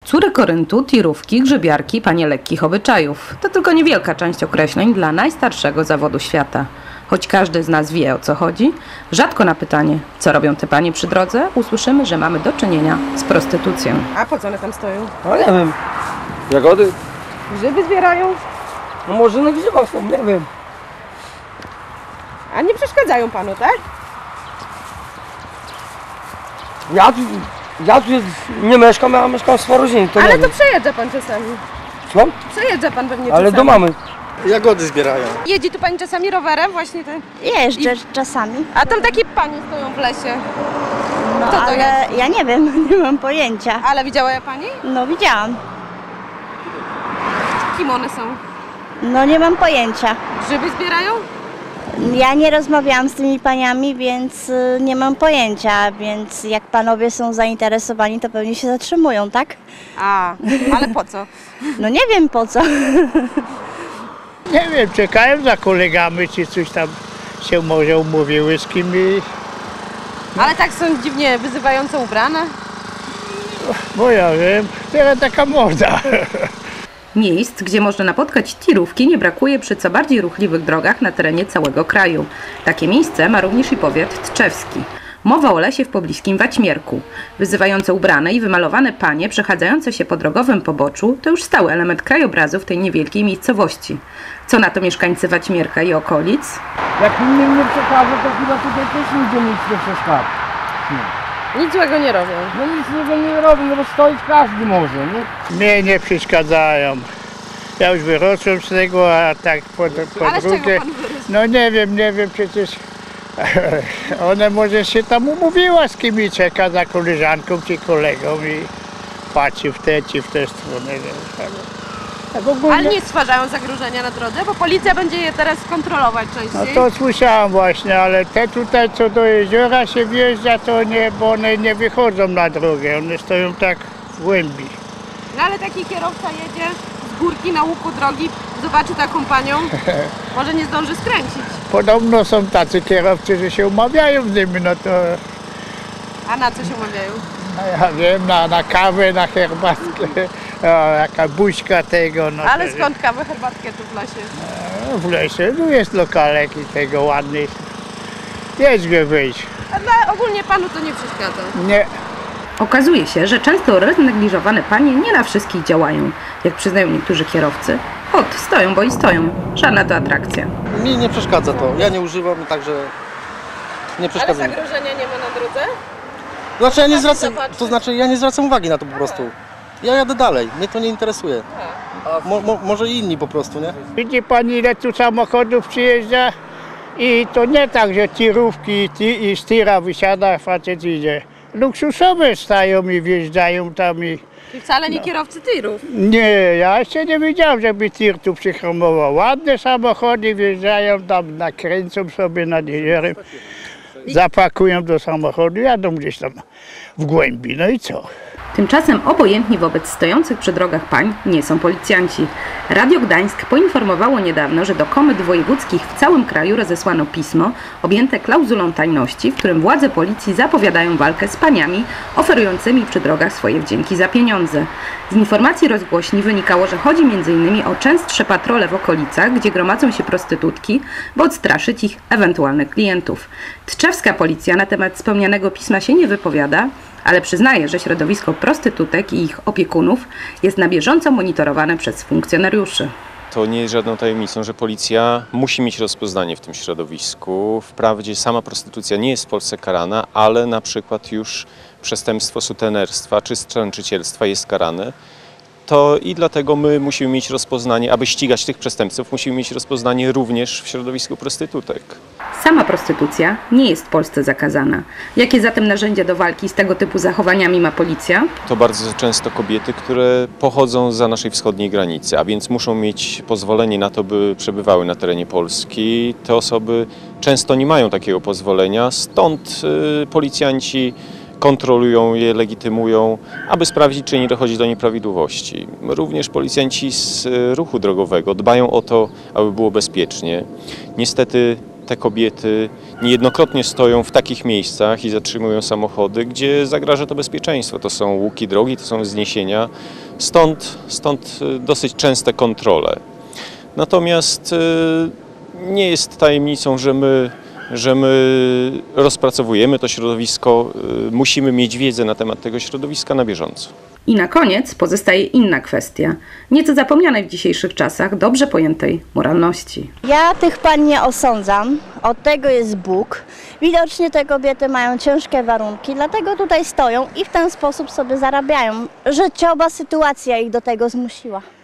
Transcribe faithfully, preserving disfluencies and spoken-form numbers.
Córy Koryntu, tirówki, grzybiarki, panie lekkich obyczajów. To tylko niewielka część określeń dla najstarszego zawodu świata. Choć każdy z nas wie, o co chodzi, rzadko na pytanie, co robią te panie przy drodze, usłyszymy, że mamy do czynienia z prostytucją. A po co one tam stoją? No nie wiem. Jagody? Grzyby zbierają? No może na grzybach są, nie wiem. A nie przeszkadzają panu, tak? Ja tu, ja tu nie mieszkam, ja mieszkam w Swarozinie, to Ale nie to wiem. przejeżdża pan czasami. Co? Przejeżdża pan pewnie Ale czasami. do mamy. Jagody zbierają. Jedzie tu pani czasami rowerem właśnie te... Jeżdżę czasami. A tam takie panie stoją w lesie. No Co to ale jest? ja nie wiem, nie mam pojęcia. Ale widziała je pani? No widziałam. Kim one są? No nie mam pojęcia. Grzyby zbierają? Ja nie rozmawiałam z tymi paniami, więc y, nie mam pojęcia, więc jak panowie są zainteresowani, to pewnie się zatrzymują, tak? A, ale po co? No nie wiem po co. Nie wiem, czekają za kolegami, czy coś tam się może umówiły z kim i... Ale tak są dziwnie wyzywająco ubrane. Bo ja wiem, teraz taka moda. Miejsc, gdzie można napotkać tirówki, nie brakuje przy co bardziej ruchliwych drogach na terenie całego kraju. Takie miejsce ma również i powiat tczewski. Mowa o lesie w pobliskim Waćmierku. Wyzywająco ubrane i wymalowane panie przechadzające się po drogowym poboczu to już stały element krajobrazu w tej niewielkiej miejscowości. Co na to mieszkańcy Waćmierka i okolic? Jak innym nie przekażę, to chyba tutaj też ludzie nic nie przeszkadza. Nic złego nie robią. No nic niego nie robi, no bo stoić każdy może, nie? Mnie nie przeszkadzają. Ja już wyrosłem z tego, a tak po, po Ale z czego drugie... pan wyrósł? No nie wiem, nie wiem, przecież... One może się tam umówiła z kim i czeka za koleżanką czy kolegą i patrzy w tę czy w tę stronę. Tak ogólnie... Ale nie stwarzają zagrożenia na drodze, bo policja będzie je teraz kontrolować No częściej. to słyszałem właśnie, ale te tutaj co do jeziora się wjeżdża, to nie, bo one nie wychodzą na drogę, one stoją tak w głębi. No ale taki kierowca jedzie z górki na łuku drogi, zobaczy taką panią, może nie zdąży skręcić. Podobno są tacy kierowcy, że się umawiają z nimi, no to A na co się umawiają? no ja wiem, na, na kawę, na herbatkę, o, jaka buźka tego. No Ale to, skąd kawę, herbatkę tu w lesie? no, w lesie, no jest lokalek i tego ładny, jest gdzie wyjść. A dla, ogólnie panu to nie przeszkadza. Nie. Okazuje się, że często roznegliżowane panie nie na wszystkich działają. Jak przyznają niektórzy kierowcy, ot, stoją, bo i stoją. Żadna to atrakcja. Mi nie przeszkadza to. Ja nie używam, także nie Ale przeszkadza mi. zagrożenia nie ma na drodze? Znaczy ja nie Pan zwracam, zobaczy. to znaczy ja nie zwracam uwagi na to po prostu. Ja jadę dalej, mnie to nie interesuje. Mo, mo, może inni po prostu, nie? Widzi pani, ile tu samochodów przyjeżdża i to nie tak, że tirówki ti, i z tira wysiada, facet idzie. Luksusowe stają i wjeżdżają tam i... I wcale nie kierowcy tirów. Nie, ja jeszcze nie widziałem, żeby tir tu przyhamował. Ładne samochody wjeżdżają tam, nakręcą sobie nad jeziorem, zapakują do samochodu, jadą gdzieś tam w głębi, no i co? Tymczasem obojętni wobec stojących przy drogach pań nie są policjanci. Radio Gdańsk poinformowało niedawno, że do komend wojewódzkich w całym kraju rozesłano pismo objęte klauzulą tajności, w którym władze policji zapowiadają walkę z paniami oferującymi przy drogach swoje wdzięki za pieniądze. Z informacji rozgłośni wynikało, że chodzi między innymi o częstsze patrole w okolicach, gdzie gromadzą się prostytutki, by odstraszyć ich ewentualnych klientów. Tczewska policja na temat wspomnianego pisma się nie wypowiada, ale przyznaje, że środowisko prostytutek i ich opiekunów jest na bieżąco monitorowane przez funkcjonariuszy. To nie jest żadną tajemnicą, że policja musi mieć rozpoznanie w tym środowisku. Wprawdzie sama prostytucja nie jest w Polsce karana, ale na przykład już przestępstwo sutenerstwa czy stręczycielstwa jest karane. To i dlatego my musimy mieć rozpoznanie, aby ścigać tych przestępców, musimy mieć rozpoznanie również w środowisku prostytutek. Sama prostytucja nie jest w Polsce zakazana. Jakie zatem narzędzia do walki z tego typu zachowaniami ma policja? To bardzo często kobiety, które pochodzą zza naszej wschodniej granicy, a więc muszą mieć pozwolenie na to, by przebywały na terenie Polski. Te osoby często nie mają takiego pozwolenia, stąd y, policjanci kontrolują je, legitymują, aby sprawdzić, czy nie dochodzi do nieprawidłowości. Również policjanci z ruchu drogowego dbają o to, aby było bezpiecznie. Niestety te kobiety niejednokrotnie stoją w takich miejscach i zatrzymują samochody, gdzie zagraża to bezpieczeństwo. To są łuki drogi, to są wzniesienia, stąd, stąd dosyć częste kontrole. Natomiast nie jest tajemnicą, że my, że my rozpracowujemy to środowisko, musimy mieć wiedzę na temat tego środowiska na bieżąco. I na koniec pozostaje inna kwestia, nieco zapomnianej w dzisiejszych czasach, dobrze pojętej moralności. Ja tych pań nie osądzam, od tego jest Bóg. Widocznie te kobiety mają ciężkie warunki, dlatego tutaj stoją i w ten sposób sobie zarabiają. Życiowa sytuacja ich do tego zmusiła.